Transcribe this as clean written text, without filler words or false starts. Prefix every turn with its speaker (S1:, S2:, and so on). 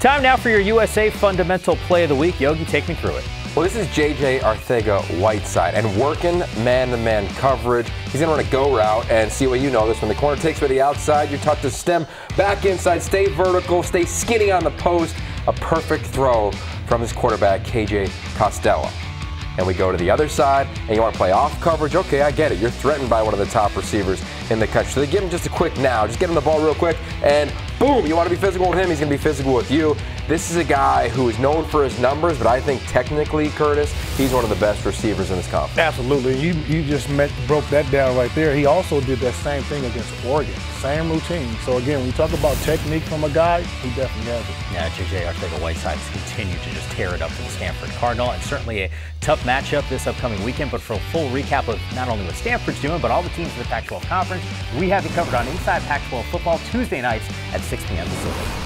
S1: Time now for your USA Fundamental Play of the Week. Yogi, take me through it.
S2: Well, this is J.J. Arcega-Whiteside, and working man-to-man coverage. He's going to run a go route, and see what you know this. When the corner takes to the outside, you're taught to stem back inside, stay vertical, stay skinny on the post. A perfect throw from his quarterback, KJ Costello. And we go to the other side, and you want to play off coverage. Okay, I get it. You're threatened by one of the top receivers in the country. So they give him just a quick now. Just get him the ball real quick, and boom, you want to be physical with him, he's going to be physical with you. This is a guy who is known for his numbers, but I think technically, Curtis, he's one of the best receivers in this conference.
S3: Absolutely. You just broke that down right there. He also did that same thing against Oregon. Same routine. So, again, when you talk about technique from a guy, he definitely has it.
S1: Yeah, J.J. Arcega-Whiteside has continued to just tear it up for the Stanford Cardinal, and certainly a tough matchup this upcoming weekend. But for a full recap of not only what Stanford's doing, but all the teams in the Pac-12 Conference, we have you covered on Inside Pac-12 Football Tuesday nights at 6 p.m. Pacific.